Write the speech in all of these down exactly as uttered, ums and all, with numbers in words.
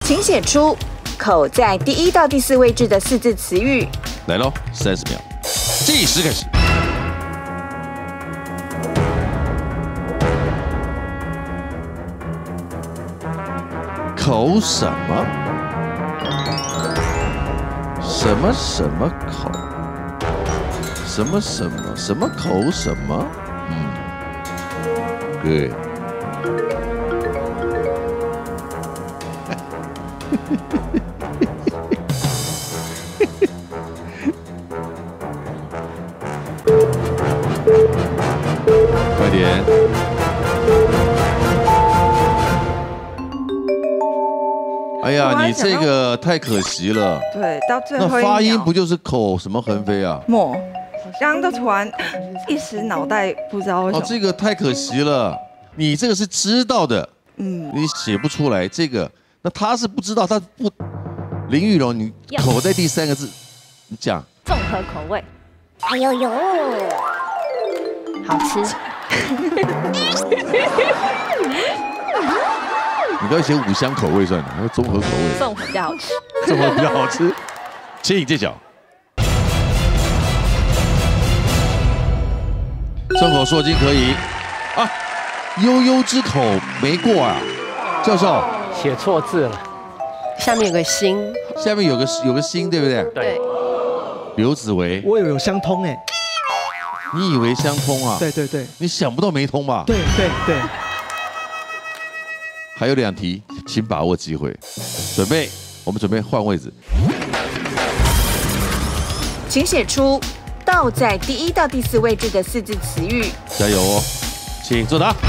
请写出口在第一到第四位置的四字词语。 来喽，三十秒，计时开始。口什么？什么什么口？什么什么什么口什么？嗯，对。快点！哎呀，你这个太可惜了。 对，到最后一秒。 那发音不就是口什么横飞啊？ 莫，刚刚都突然一时脑袋不知道为什么。 哦，这个太可惜了。你这个是知道的，嗯，你写不出来这个。那他是不知道，他不。林玉荣，你口在第三个字，你讲。 综合口味。哎呦呦，好吃。 你不要写五香口味算了，还有综合口味。 综合比较好吃。 综合比较好吃。请揭晓。众口铄金可以啊，悠悠之口没过啊，教授写错字了， 下面有个心， 下面有个有个心，对不对？ 对。 刘子维， 我以为有相通哎， 你以为相通啊？ 对对对， 你想不到没通吧？ 对对对。 还有两题，请把握机会。准备，我们准备换位置。 请写出倒在第一到第四位置的四字词语。 加油哦，请作答。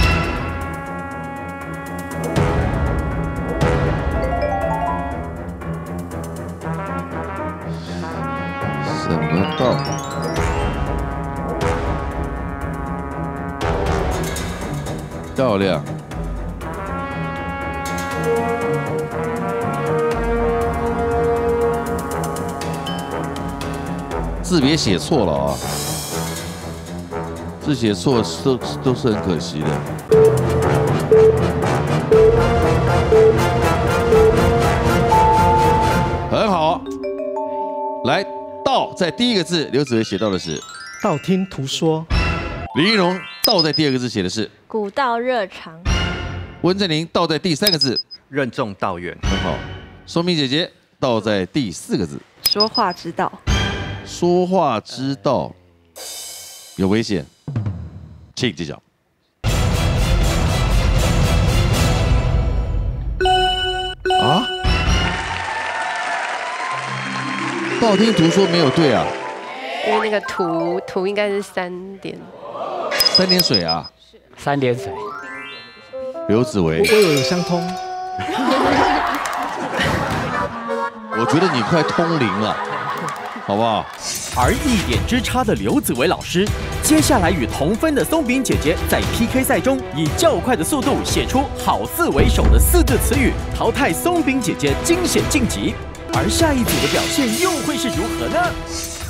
什么倒？漂亮。字别写错了啊！字写错都都是很可惜的。很好，来道在第一个字，刘子维写到的是道听途说。 林依荣道在第二个字写的是古道热肠。 温振宁道在第三个字任重道远。 很好，松明姐姐道在第四个字说话之道。 说话之道有危险，请揭晓。啊？道听途说没有对啊， 因为那个途途应该是三点。 三点水啊？ 三点水。 刘子维， 我以为有相通。 我觉得你快通灵了。好不好？ 而一点之差的刘子维老师，接下来与同分的松饼姐姐在 P K 赛中以较快的速度写出“好字为首”的四字词语，淘汰松饼姐姐惊险晋级。而下一组的表现又会是如何呢？